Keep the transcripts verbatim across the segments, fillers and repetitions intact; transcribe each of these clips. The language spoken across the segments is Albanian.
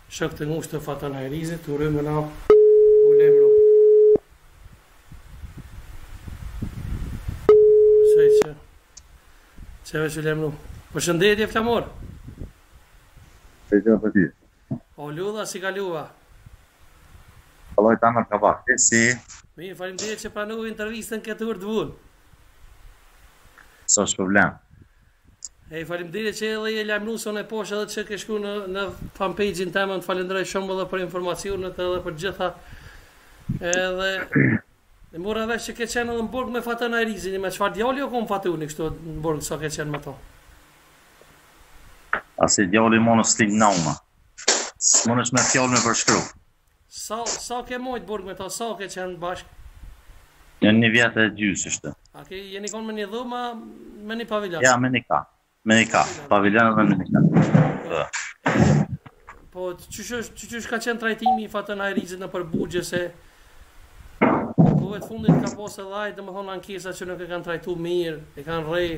Shok të ngushtë të Fatan Hajrizit, të urojmë na u lemru. Sej që, qeve që lemru. Përshëndetje flamor. Sej që për ti. O Ludha, si ka luva? Alloj ta në ka pak, e si? Mirë, faleminderit që pranove intervistën këtë urë të vullë. Së është problem. E faleminderit që edhe je lajmërueson e poshtë edhe që ke shku në, në fanpage-in temën, falenderoj shumë edhe për informacionet edhe për gjitha. Edhe e mora vesh që ke qenë edhe në burg me Fatan Hajrizin, me çfarë djali o kom fatuni kështu në burg sa ke qenë me to? Asi djali monë slim nauma. Monë është me fjallë me përshkru. Sa, sa ke mojt burg me to, sa ke qenë bashkë? Në një vjetë e gjysë është. A ke jeni konë me një dhuma, me një paviljan? Ja, me një ka. Me një ka. Paviljan dhe me një ka. Po, qysh ka qenë trajtimi i Fatan Hajrizit në përbugje se kohët fundit ka posë edhe ajtë, dhe më thonë ankesa që nuk e kanë trajtu mirë, e kanë rej.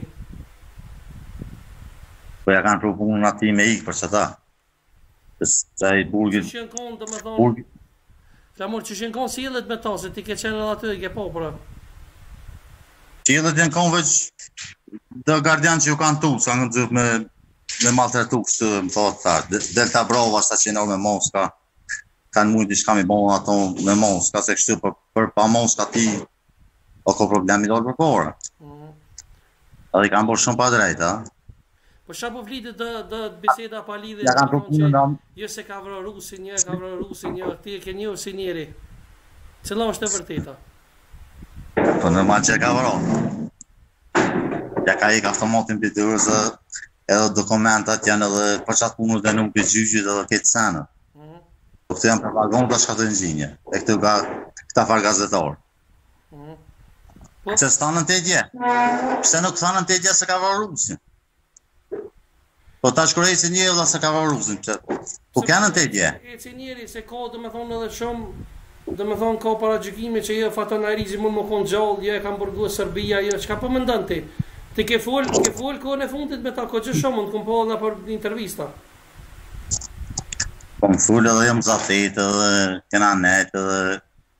Po ja kanë pru punën ati me ikë për që ta. Se i burgit... Që shenë konë, dhe më thonë... Flamur, që shenë konë si edhe me ta, se ti ke qenë edhe aty dhe ke po, pra. Që edhe t'jen konë veç dhe gardian që ju kanë tu, s'ka në gjithë me, me maltretu, kështë më thotë ta. Delta Brova, sa që nërë me Moska, kanë mujtë i shka mi bonë ato me Moska, se kështu për, për pa Moska ti, o ko problemi dollë për kore. Mm. Edhe i kanë bërë shumë pa drejta. Po qa po flitit dhe biseda pa lidhe, ja kanë që jo se ka vrë Rusi një, ka vrë Rusi një, ti e ke një si njeri. Cëla është e vërteta? Po normal që e ka vrë. Ja ka ik automatin për të rëzë, edhe dokumentat janë edhe për qatë punës dhe nuk për gjyqit edhe këtë senë. Po këtë janë për vagon të shkatë në gjinje, e këtë ka këta farë gazetarë. Se s'tanën të edje, pse nuk thanën të edje se ka vrë Rusin. Po ta shkurej si njeri dhe se ka vrë Rusin, po kënën të edje. E si njeri, se ka dhe me thonë edhe shumë, dhe me thonë ka para gjykime që jo Fatan Hajrizi mund më konë gjallë, jo e kam bërgu e Serbia, jo, që ka po më ndën ti? Ti ke full, ke full kohën e fundit me ta, ko që shumë, në këmë po edhe për intervista. Po më full edhe jam zafet edhe kena net edhe...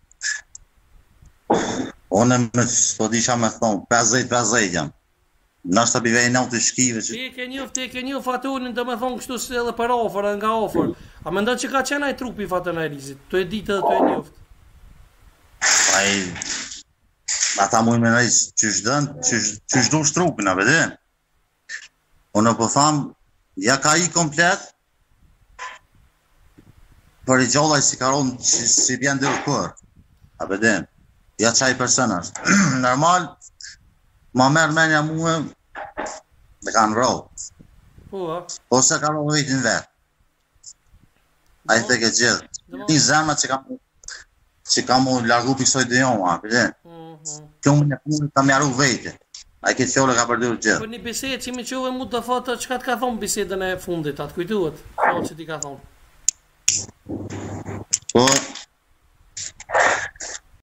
One me të disha me thonë, pesëdhjetë pesëdhjetë jam. Nështë të bivej në të shkive që... Ti e ke një, ti e ke një Fatunin dhe me thonë kështu se edhe për ofër, edhe nga ofër. A me ndonë që ka qenë ajë trupi Fatan Hajrizit, të e ditë edhe të e njoftë? Aj... Ata mujnë me nëjë që shdën, që shdu shtrupin, a vede? Unë po thamë, ja ka i komplet, për i gjallaj si karon që si bjen dhe kërë, a vede? Ja qaj person është. Normal, ma merë menja muë, dhe kanë rrot. Po, a? Po se ka rrot vejtin vetë. A i të ke gjithë. Një zemra që kam... që kam u largu për kësoj dhe jonë, a vede? Kjo më një punë ka mjaru vejtë. A i këtë fjole ka përdur gjithë. Për një bisedë që mi qove mu të thotë, që ka të ka thonë bisedën e fundit, atë kujtuat? Kjo që ti ka thonë. Po,